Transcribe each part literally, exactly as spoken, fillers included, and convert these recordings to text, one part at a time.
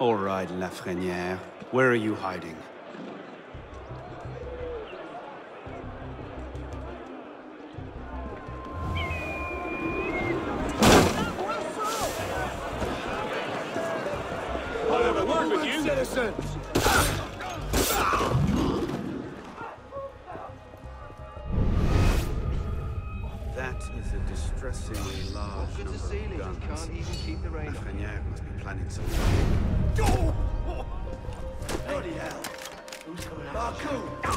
All right, Lafreniere. Where are you hiding? I'll have a word with you, citizen! That is a distressingly large Look at number the ceiling. of guns. Can't even keep the rain off. Lafreniere must be planning something. Bloody hell! Who's coming out? Marco!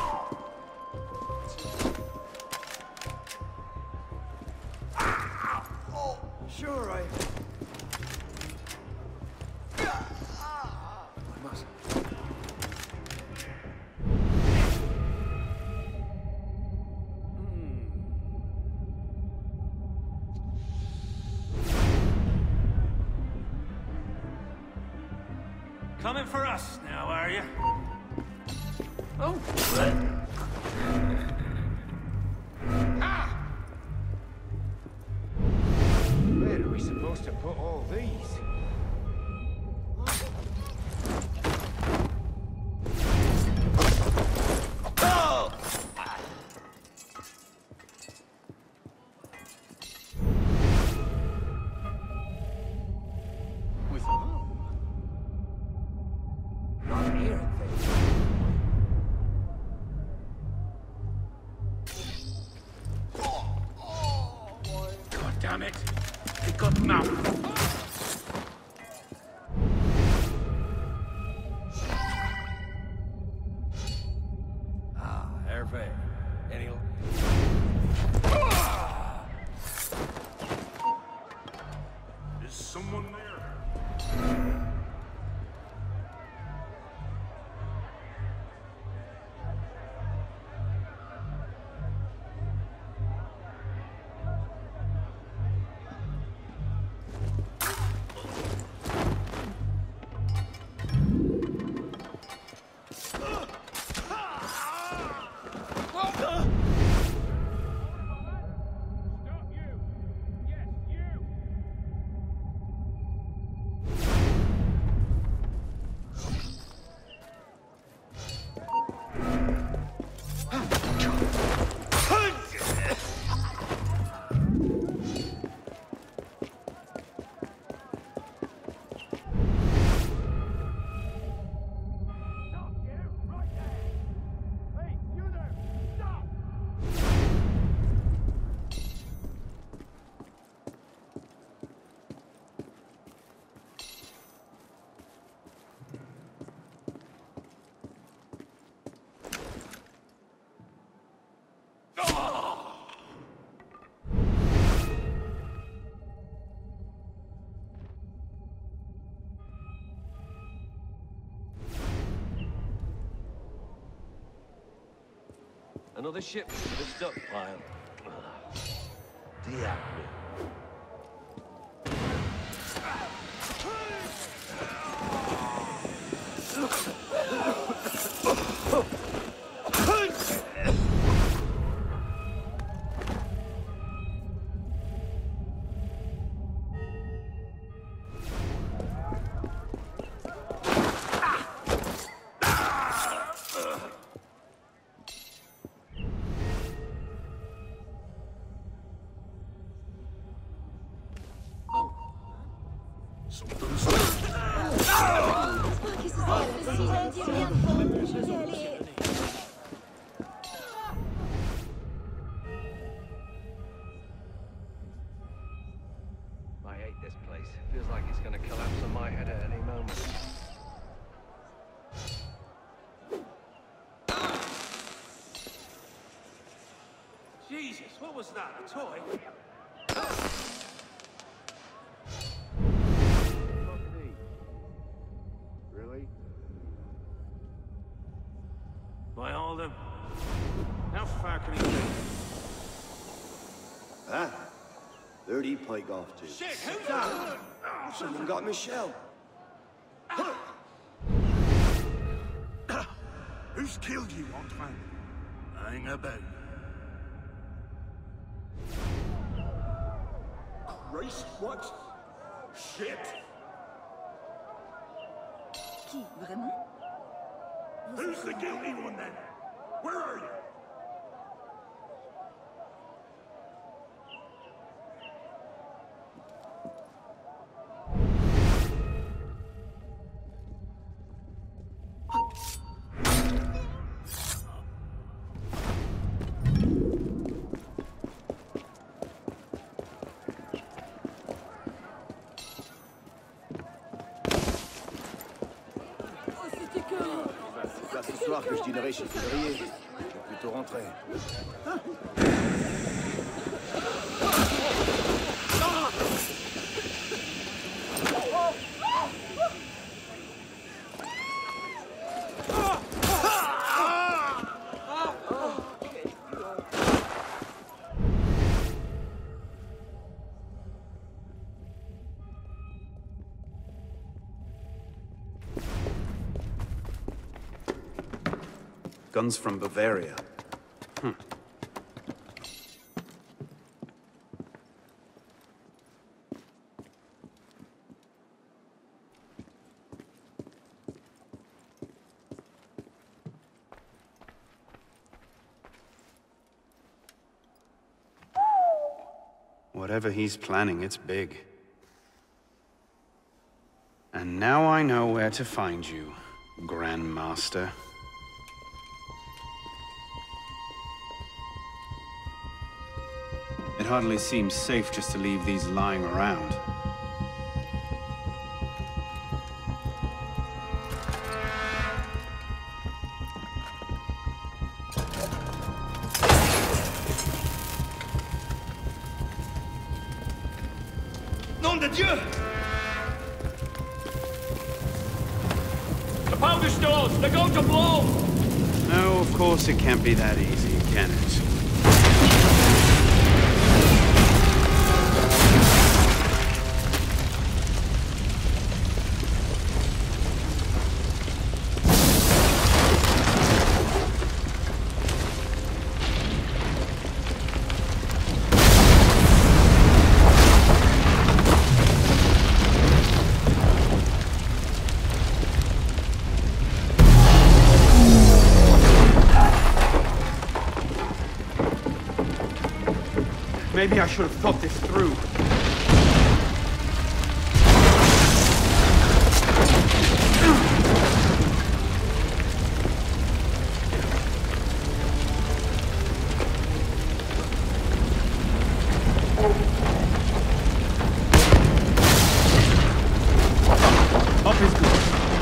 Oh, sure, I... I must... Coming for us now, are you? Oh! Ah! Where are we supposed to put all these? Oh! With whom? Not here, God damn it! It got mouth. Ah, Hervé. Any... Is someone there? Another ship to the stockpile. Diablo. I hate this place. Feels like it's gonna collapse on my head at any moment. Jesus, what was that? A toy? Really? By all them. How far can he go? Huh? Where'd he pike off to? Shit, who's that? Someone got Michelle. Who's killed you, Antoine? Hang about. Christ, what? Shit! Qui, vraiment? Who's the guilty one then? Where are you? C'est pas ce soir que je dînerai chez Février. Je vais plutôt rentrer. Guns from Bavaria. Hmm. Whatever he's planning, it's big. And now I know where to find you, Grandmaster. It hardly seems safe just to leave these lying around. Nom de Dieu! The powder stores! They're going to blow! No, of course it can't be that easy, can it? Maybe I should have thought this through. Up is good.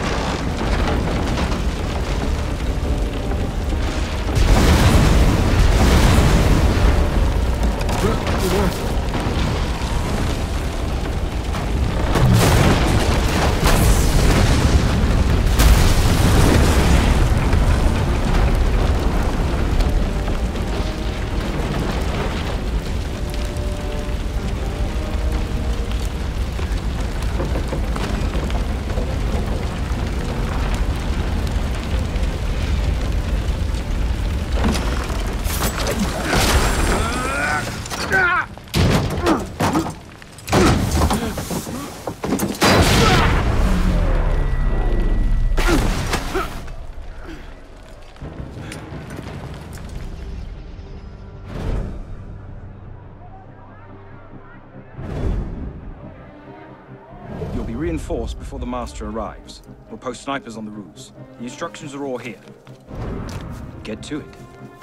Reinforced before the Master arrives. We'll post snipers on the roofs. The instructions are all here. Get to it.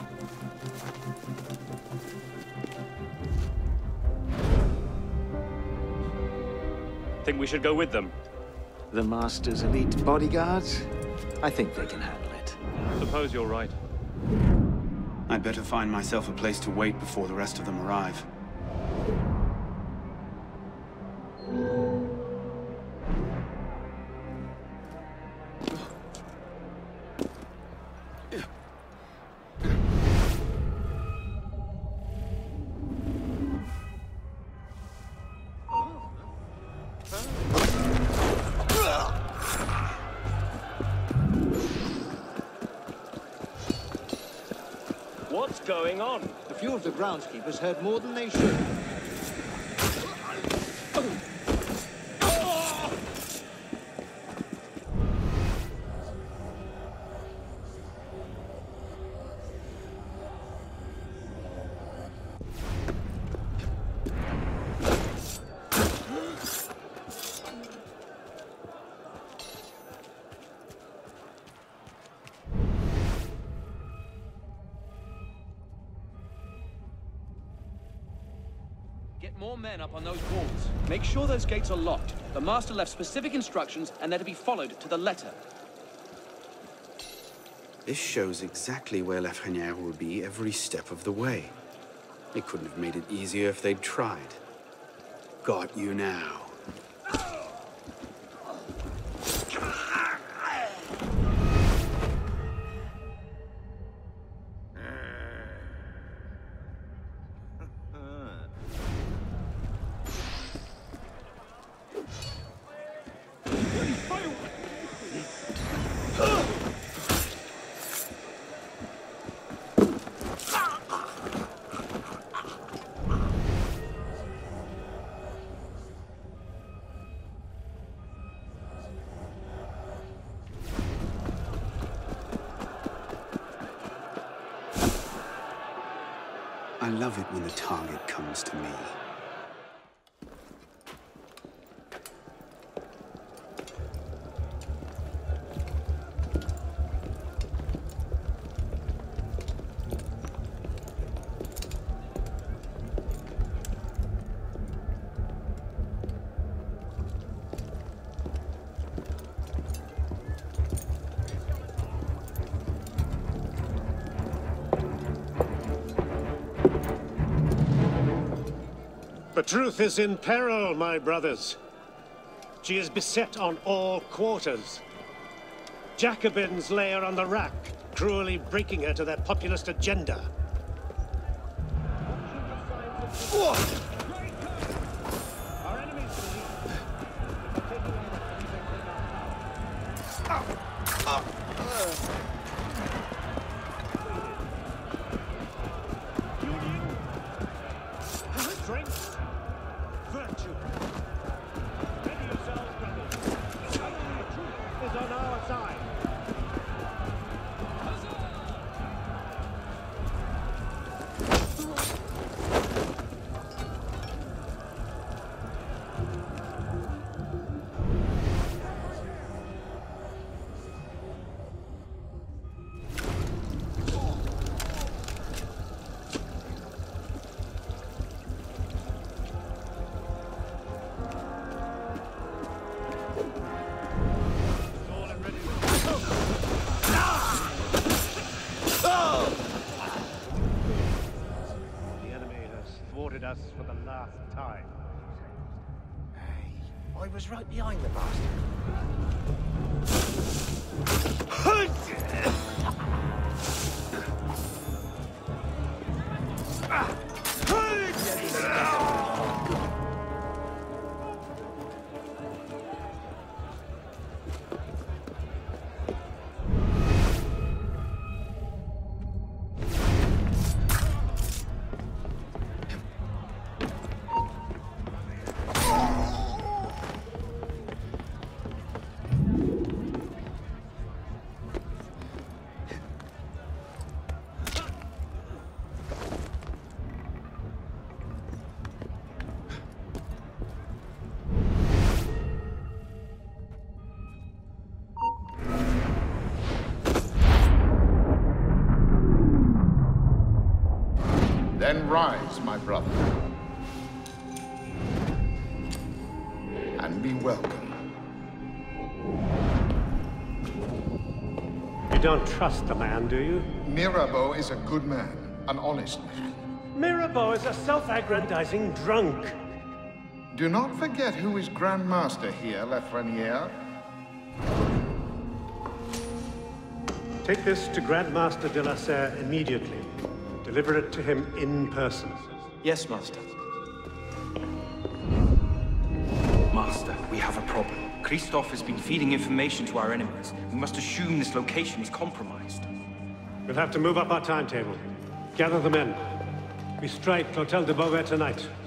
Think we should go with them? The Master's elite bodyguards? I think they can handle it. Suppose you're right. I'd better find myself a place to wait before the rest of them arrive. What's going on? A few of the groundskeepers heard more than they should. men up on those walls. Make sure those gates are locked. The Master left specific instructions, and they're to be followed to the letter. This shows exactly where Lafreniere will be every step of the way. They couldn't have made it easier if they'd tried. Got you now. I love it when the target comes to me. The truth is in peril, my brothers. She is beset on all quarters. Jacobins lay her on the rack, cruelly breaking her to their populist agenda. Our enemies strength, virtue. Ready yourselves, brothers. Suddenly, truth is on our side. Us for the last time. Hey, I was right behind the bastard. Then rise, my brother, and be welcome. You don't trust the man, do you? Mirabeau is a good man, an honest man. Mirabeau is a self-aggrandizing drunk. Do not forget who is Grand Master here, Lafreniere. Take this to Grandmaster de la Serre immediately. Deliver it to him in person. Yes, Master. Master, we have a problem. Christophe has been feeding information to our enemies. We must assume this location is compromised. We'll have to move up our timetable. Gather the men. We strike Clotel de Beauvais tonight.